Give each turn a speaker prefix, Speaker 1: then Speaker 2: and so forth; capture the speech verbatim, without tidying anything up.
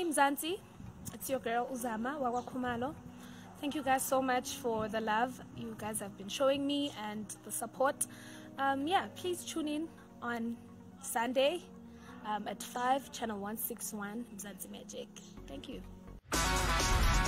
Speaker 1: Hey Mzansi, it's your girl Zama Khumalo. Thank you guys so much for the love you guys have been showing me and the support. Um, yeah, please tune in on Sunday um, at five, channel one sixty-one, Mzansi Magic. Thank you.